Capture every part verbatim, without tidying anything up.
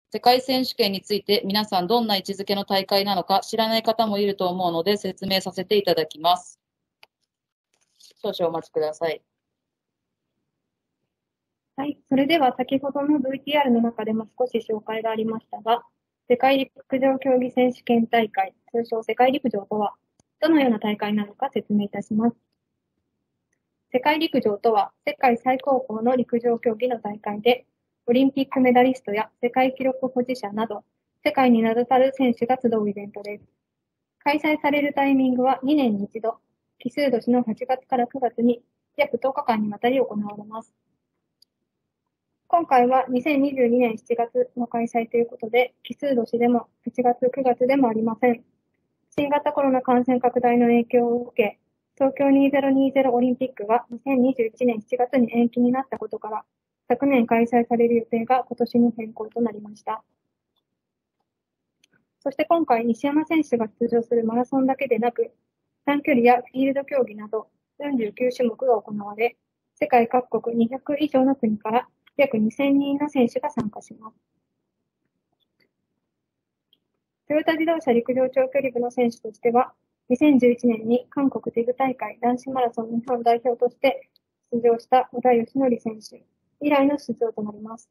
世界選手権について皆さんどんな位置づけの大会なのか知らない方もいると思うので説明させていただきます。少々お待ちください。 はい。それでは先ほどの ブイティーアール の中でも少し紹介がありましたが、世界陸上競技選手権大会、通称世界陸上とは、どのような大会なのか説明いたします。世界陸上とは、世界最高峰の陸上競技の大会で、オリンピックメダリストや世界記録保持者など、世界に名だたる選手が集うイベントです。開催されるタイミングはにねんに一度、奇数年のはちがつからくがつに約とおかかんにわたり行われます。今回はにせんにじゅうにねんしちがつの開催ということで、奇数年でもはちがつ、くがつでもありません。新型コロナ感染拡大の影響を受け、東京にせんにじゅうオリンピックがにせんにじゅういちねんしちがつに延期になったことから、昨年開催される予定が今年に変更となりました。そして今回、西山選手が出場するマラソンだけでなく、短距離やフィールド競技などよんじゅうきゅうしゅもくが行われ、世界各国にひゃく以上の国から約にせんにんの選手が参加します。トヨタ自動車陸上長距離部の選手としては、にせんじゅういちねんに韓国テグ大会男子マラソン日本代表として出場した小田義則選手以来の出場となります。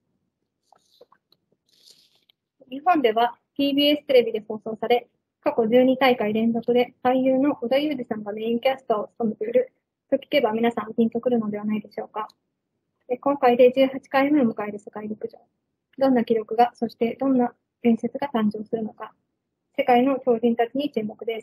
日本では ティービーエス テレビで放送され、過去じゅうにたいかい連続で俳優の織田裕二さんがメインキャスターを務めていると聞けば皆さんピンとくるのではないでしょうか。今回でじゅうはちかいめを迎える世界陸上。どんな記録が、そしてどんな伝説が誕生するのか。世界の超人たちに注目です。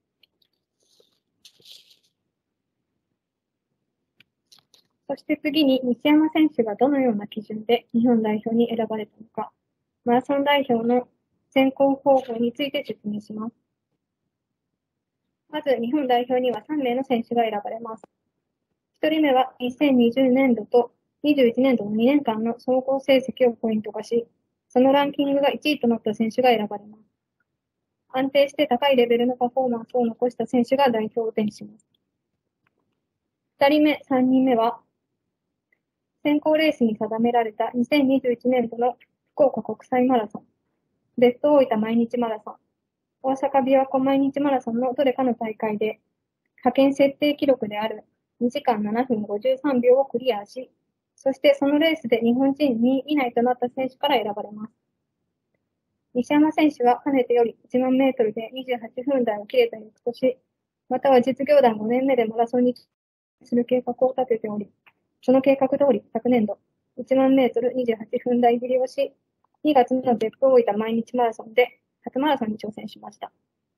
そして次に西山選手がどのような基準で日本代表に選ばれたのか。マラソン代表の選考方法について説明します。まず日本代表にはさんめいの選手が選ばれます。ひとりめはにせんにじゅうねんどとにじゅういちねんどのにねんかんの総合成績をポイント化し、そのランキングがいちいとなった選手が選ばれます。安定して高いレベルのパフォーマンスを残した選手が代表を手にします。ふたりめ、さんにんめは、選考レースに定められたにせんにじゅういちねんどの福岡国際マラソン、別府大分毎日マラソン、大阪琵琶湖毎日マラソンのどれかの大会で、派遣設定記録であるにじかんななふんごじゅうさんびょうをクリアし、そしてそのレースで日本人にい以内となった選手から選ばれます。西山選手はかねてよりいちまんメートルでにじゅうはっぷんだいを切れた翌年、または実業団ごねんめでマラソンにする計画を立てており、その計画通り昨年度いちまんメートルにじゅうはっぷんだい切りをし、にがつの別府大分毎日マラソンで初マラソンに挑戦しました。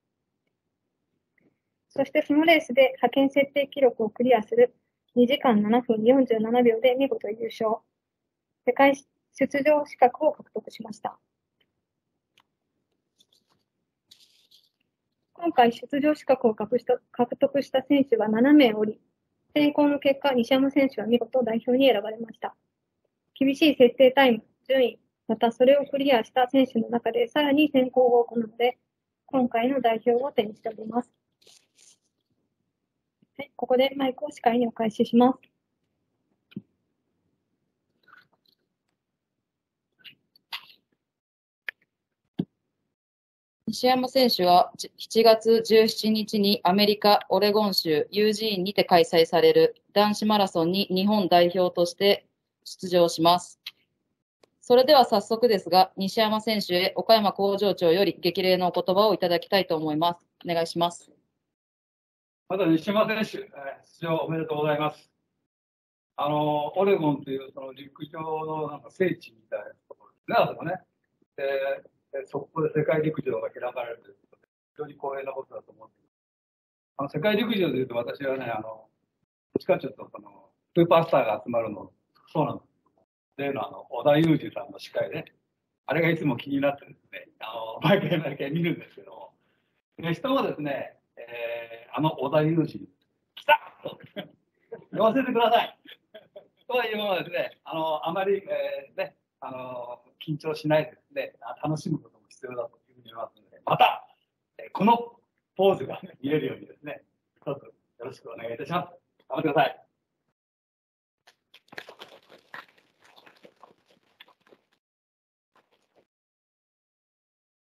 そしてそのレースで派遣設定記録をクリアするにじかんななふんよんじゅうななびょうで見事優勝。世界出場資格を獲得しました。今回出場資格を獲得した選手はななめいおり、選考の結果、西山選手は見事代表に選ばれました。厳しい設定タイム、順位、またそれをクリアした選手の中でさらに選考を行うので、今回の代表を手にしております。はい、ここでマイクを司会にお返しします。 西山選手はしちがつじゅうしちにちにアメリカ・オレゴン州ユージーンにて開催される男子マラソンに日本代表として出場します。それでは早速ですが、西山選手へ岡山工場長より激励のお言葉をいただきたいと思います。お願いします。 まず西山選手、出場おめでとうございます。あのオレゴンというその陸上のなんか聖地みたいなところですね、あそこね。で、そこで世界陸上が開かれるということで、非常に光栄なことだと思っています。あの世界陸上でいうと、私はね、あのどっちかというとそのスーパースターが集まるの、そうなんです。例のあの織田裕二さんの司会で、あれがいつも気になってですね、あの毎回毎回見るんですけども、で人もですね、えー、あの織田裕二、来たと言わせてください。というのはですね、あのあまり、えーね、あの緊張しないでですね、楽しむことも必要だというふうに思いますので、また、えー、このポーズが、ね、見れるようにですね、どうぞよろしくお願いいたします。頑張ってください。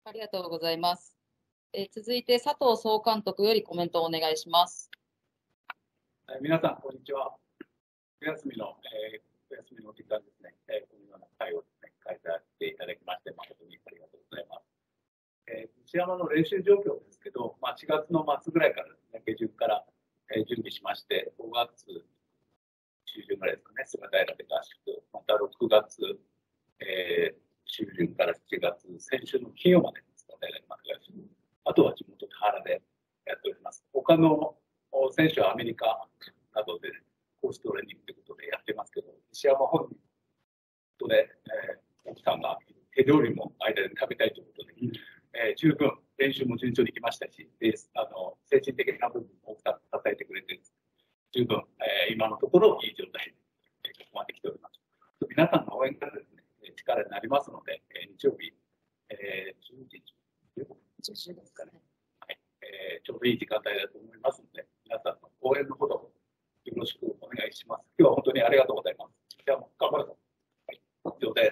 ありがとうございます。えー続いて佐藤総監督よりコメントをお願いします。 えー皆さん、こんにちは。冬休みの、えー、冬休みの時間ですね、えーこのような会をですね、開催していただきまして、誠にありがとうございます。えー西山の練習状況ですけど、まあ、しがつの末ぐらいからですね、下旬から、えー準備しまして、ごがつ中旬ぐらいですかね、菅平で合宿、またろくがつ、えー中旬からしちがつ、先週の金曜まで菅平でまた合宿、あとは地元田原でやっております。他のお選手はアメリカなどでコーストレーニングということでやってますけど、西山本人とで、えー奥さんが手料理も間で食べたいということで、えー十分練習も順調にいきましたし、であの精神的な部分も奥さんが支えてくれて、十分、えー今のところいい状態で、えーここまで来ております。皆さんの応援からですね、力になりますので、えー日曜日、えー、じゅうじ、じゅうごふんですかね、はいえー、ちょうどいい時間帯だと思いますので、皆さんの応援のほどよろしくお願いします。今日は本当にありがとうございます。じゃあもう頑張るぞ。はい、以上です。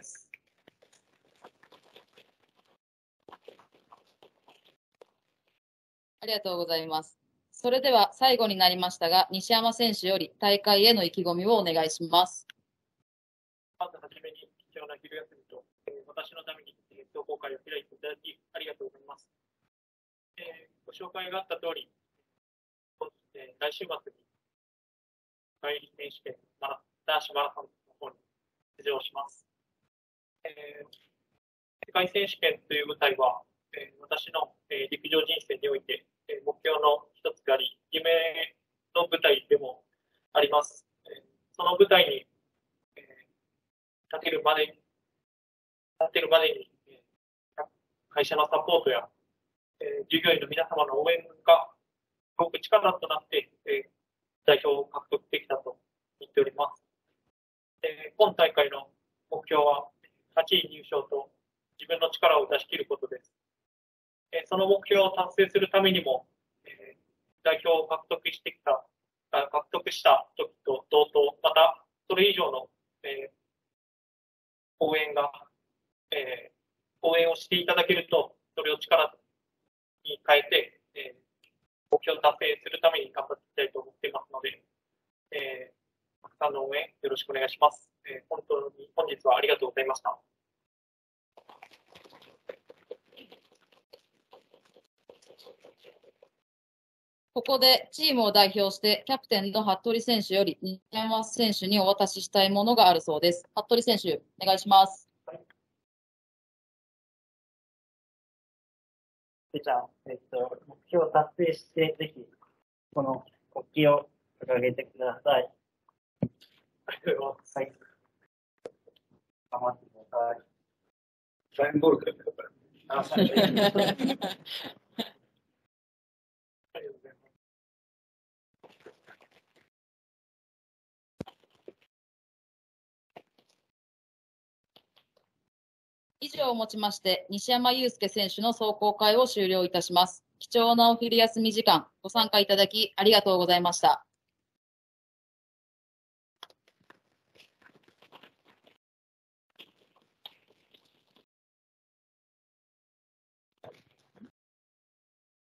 ありがとうございます。それでは最後になりましたが、西山選手より大会への意気込みをお願いします。 まずはじめに貴重な昼休みと、えー私のために、えー同好会を開いていただきありがとうございます。えーご紹介があった通り、えー来週末に世界選手権マラ男子マラソンの方に出場します。えー世界選手権という舞台は、えー私の、えー陸上人生において、えー目標の一つであり、夢の舞台でもあります。えーその舞台に、えー立てるまでに、立てるまでに、えー会社のサポートや、えー従業員の皆様の応援がすごく力となって、えー代表を獲得できたと言っております。えー今大会の目標ははちい入賞と自分の力を出し切ることです。えーその目標を達成するためにも、えー代表を獲得してきた、あ獲得した時と同等、またそれ以上の、えー応援が、えー応援をしていただけると、それを力に変えて、えー目標を達成するために頑張っていきたいと思っていますので、えー、たくさんの応援よろしくお願いします。えー、本当に本日はありがとうございました。 ここでチームを代表してキャプテンの服部選手より西山選手にお渡ししたいものがあるそうです。服部選手、お願いします。 じゃあ、えっと、目標を達成して、ぜひ、この国旗を掲げてください。 ありがとうございます。 はい。頑張ってください。 サインボールでやってるから。 あ、はい。 ありがとうございます。 以上をもちまして、西山雄介選手の壮行会を終了いたします。貴重なお昼休み時間、ご参加いただきありがとうございました。